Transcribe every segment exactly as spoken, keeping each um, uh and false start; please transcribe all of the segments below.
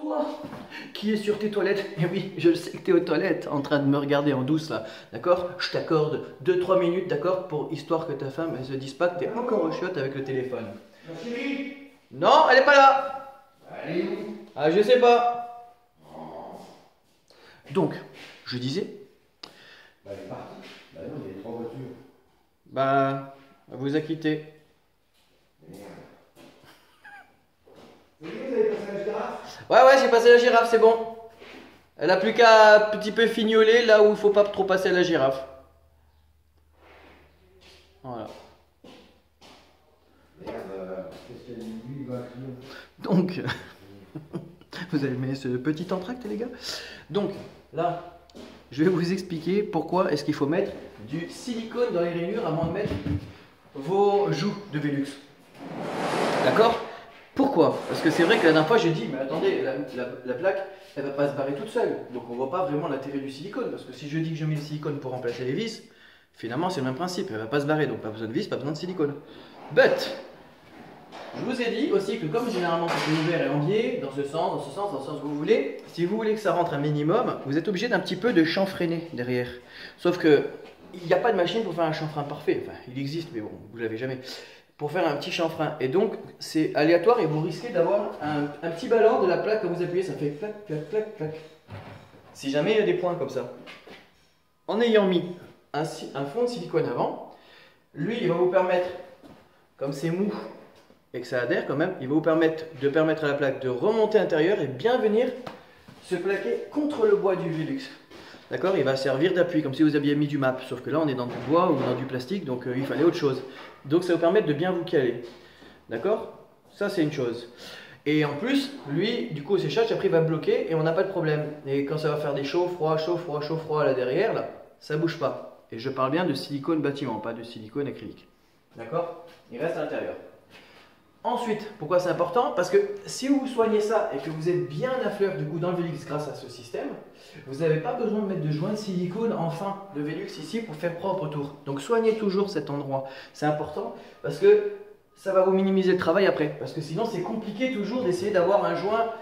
Toi qui es sur tes toilettes, et oui, je sais que tu es aux toilettes en train de me regarder en douce là, d'accord? Je t'accorde deux trois minutes, d'accord? Pour histoire que ta femme, elle se dise pas que tu es encore au chiotte avec le téléphone. Ma chérie. Non, elle est pas là. Elle est où? Ah, je sais pas. Donc, je disais, Bah, elle est partie. Bah non, il y a trois voitures. bah, elle vous a quitté. Merde. Vous avez passé la girafe? Ouais, ouais, j'ai passé la girafe, c'est bon. Elle a plus qu'à un petit peu fignoler là où il faut pas trop passer la girafe. Voilà. Merde, euh, qu'est-ce qu'il y a de lui, il va crier. Donc, vous avez aimé ce petit entracte, les gars? Donc, là, je vais vous expliquer pourquoi est-ce qu'il faut mettre du silicone dans les rainures avant de mettre vos joues de Velux. D'accord? Pourquoi? Parce que c'est vrai que la dernière fois, j'ai dit, mais attendez, la, la, la plaque, elle va pas se barrer toute seule. Donc, on voit pas vraiment l'intérêt du silicone. Parce que si je dis que je mets le silicone pour remplacer les vis, finalement, c'est le même principe. Elle va pas se barrer. Donc, pas besoin de vis, pas besoin de silicone. But, je vous ai dit aussi que comme généralement c'est ouvert et en biais, dans ce sens, dans ce sens, dans ce sens que vous voulez, si vous voulez que ça rentre un minimum, vous êtes obligé d'un petit peu de chanfreiner derrière. Sauf que il n'y a pas de machine pour faire un chanfrein parfait. Enfin, il existe, mais bon, vous l'avez jamais. Pour faire un petit chanfrein. Et donc, c'est aléatoire et vous risquez d'avoir un, un petit ballon de la plaque quand vous appuyez, ça fait clac, clac, clac, clac. Si jamais il y a des points comme ça. En ayant mis un, un fond de silicone avant, lui, il va vous permettre, comme c'est mou, et que ça adhère quand même, il va vous permettre de permettre à la plaque de remonter à l'intérieur et bien venir se plaquer contre le bois du Velux. D'accord? Il va servir d'appui, comme si vous aviez mis du map, sauf que là on est dans du bois ou dans du plastique, donc euh, il fallait autre chose. Donc ça va vous permettre de bien vous caler. D'accord? Ça c'est une chose. Et en plus, lui, du coup, au séchage, après il va bloquer et on n'a pas de problème. Et quand ça va faire des chauds, froids, chauds, froids, chauds, froids là derrière, là, ça bouge pas. Et je parle bien de silicone bâtiment, pas de silicone acrylique. D'accord? Il reste à l'intérieur. Ensuite, pourquoi c'est important? Parce que si vous soignez ça et que vous êtes bien à fleur du coup dans le Velux grâce à ce système, vous n'avez pas besoin de mettre de joint de silicone en fin de Velux ici pour faire propre autour. Donc soignez toujours cet endroit. C'est important parce que ça va vous minimiser le travail après. Parce que sinon c'est compliqué toujours d'essayer d'avoir un joint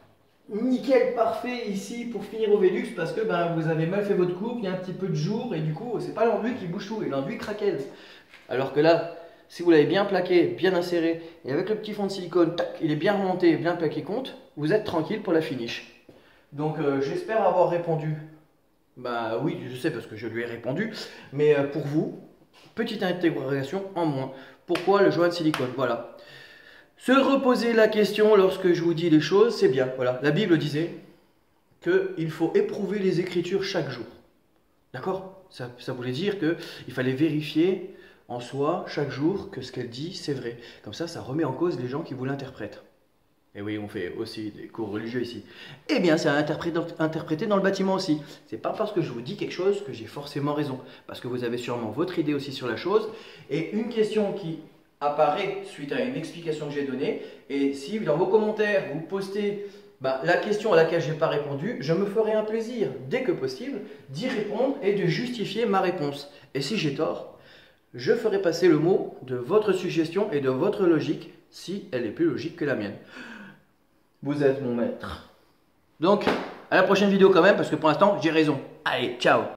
nickel parfait ici pour finir au Velux parce que ben, vous avez mal fait votre coupe, il y a un petit peu de jour et du coup c'est pas l'enduit qui bouge tout et l'enduit craquelle. Alors que là, si vous l'avez bien plaqué, bien inséré, et avec le petit fond de silicone, tac, il est bien remonté, bien plaqué contre, vous êtes tranquille pour la finish. Donc euh, j'espère avoir répondu. Bah oui, je sais parce que je lui ai répondu. Mais euh, pour vous, petite interrogation en moins. Pourquoi le joint de silicone? Voilà. Se reposer la question lorsque je vous dis les choses, c'est bien. Voilà. La Bible disait qu'il faut éprouver les Écritures chaque jour. D'accord? ça, ça voulait dire qu'il fallait vérifier en soi, chaque jour, que ce qu'elle dit, c'est vrai. Comme ça, ça remet en cause les gens qui vous l'interprètent. Et oui, on fait aussi des cours religieux ici. Eh bien, c'est à interpréter dans le bâtiment aussi. C'est pas parce que je vous dis quelque chose que j'ai forcément raison. Parce que vous avez sûrement votre idée aussi sur la chose. Et une question qui apparaît suite à une explication que j'ai donnée. Et si dans vos commentaires, vous postez bah, la question à laquelle je n'ai pas répondu, je me ferai un plaisir, dès que possible, d'y répondre et de justifier ma réponse. Et si j'ai tort, je ferai passer le mot de votre suggestion et de votre logique si elle est plus logique que la mienne. Vous êtes mon maître. Donc, à la prochaine vidéo quand même, parce que pour l'instant, j'ai raison. Allez, ciao!